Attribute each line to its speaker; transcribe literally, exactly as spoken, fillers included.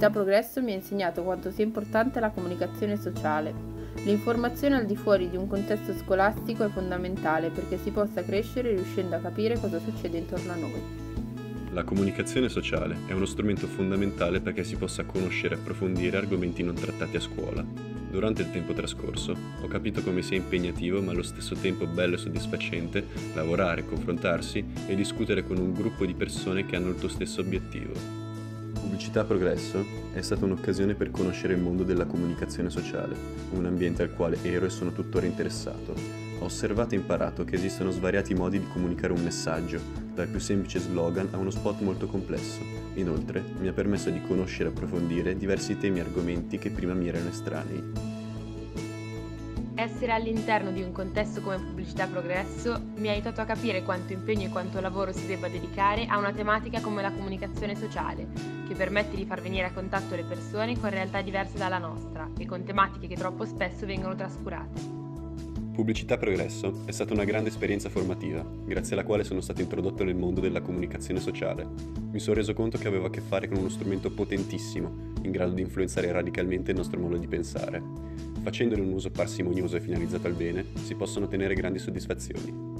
Speaker 1: Pubblicità Progresso mi ha insegnato quanto sia importante la comunicazione sociale. L'informazione al di fuori di un contesto scolastico è fondamentale perché si possa crescere riuscendo a capire cosa succede intorno a noi.
Speaker 2: La comunicazione sociale è uno strumento fondamentale perché si possa conoscere e approfondire argomenti non trattati a scuola. Durante il tempo trascorso ho capito come sia impegnativo ma allo stesso tempo bello e soddisfacente lavorare, confrontarsi e discutere con un gruppo di persone che hanno il tuo stesso obiettivo. Pubblicità Progresso è stata un'occasione per conoscere il mondo della comunicazione sociale, un ambiente al quale ero e sono tuttora interessato. Ho osservato e imparato che esistono svariati modi di comunicare un messaggio, dal più semplice slogan a uno spot molto complesso. Inoltre, mi ha permesso di conoscere e approfondire diversi temi e argomenti che prima mi erano estranei.
Speaker 3: Essere all'interno di un contesto come Pubblicità Progresso mi ha aiutato a capire quanto impegno e quanto lavoro si debba dedicare a una tematica come la comunicazione sociale, che permette di far venire a contatto le persone con realtà diverse dalla nostra e con tematiche che troppo spesso vengono trascurate.
Speaker 2: Pubblicità Progresso è stata una grande esperienza formativa, grazie alla quale sono stato introdotto nel mondo della comunicazione sociale. Mi sono reso conto che avevo a che fare con uno strumento potentissimo, in grado di influenzare radicalmente il nostro modo di pensare. Facendone un uso parsimonioso e finalizzato al bene, si possono ottenere grandi soddisfazioni.